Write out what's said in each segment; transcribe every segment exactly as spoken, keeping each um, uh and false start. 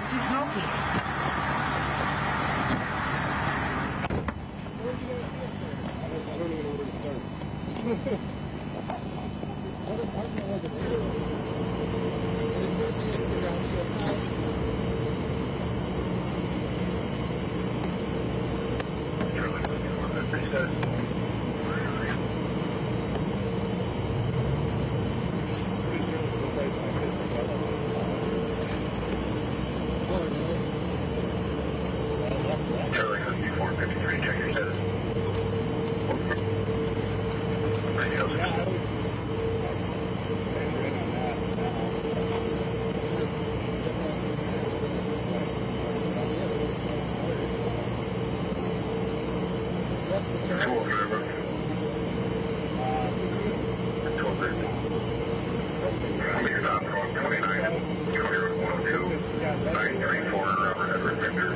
to help you. I don't, I don't even know where to start. I don't, I don't know what to do. And as soon as she gets it down, she goes, hi. Charlie Husky four fifty-three, check your status. Radio system. What's the term? Tool driver. Tool driver. Clear stop on twenty-nine, clear one oh two, nine three four, Robert Edward Victor.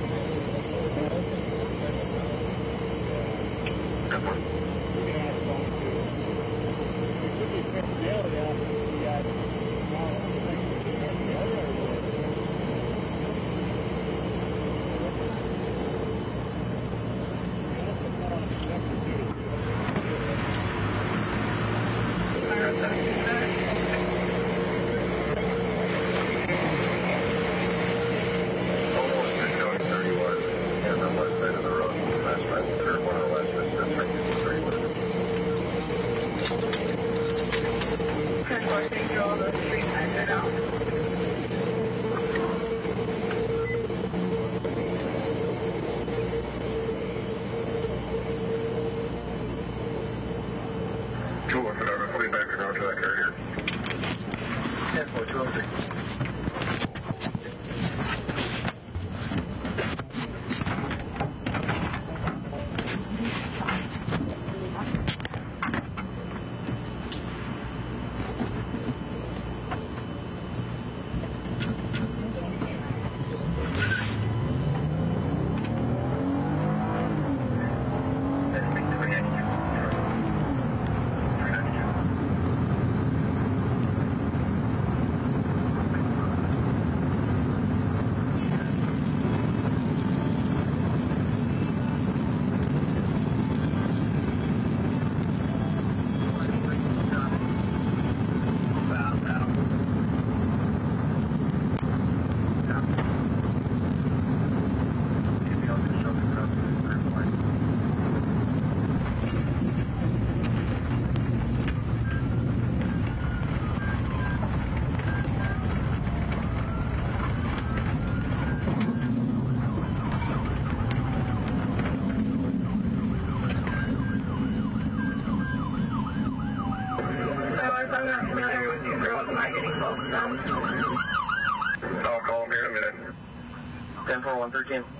Two one whatever, put me back around to that carrier. ten four two oh three. I'll call him here in a minute. ten four one thirteen. Do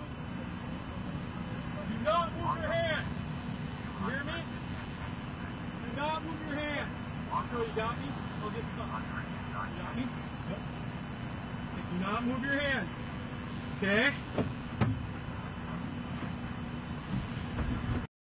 not move your hand. You hear me? Do not move your hand. So you got me? I'll get some. You got me? Yep. Do not move your hand. Okay?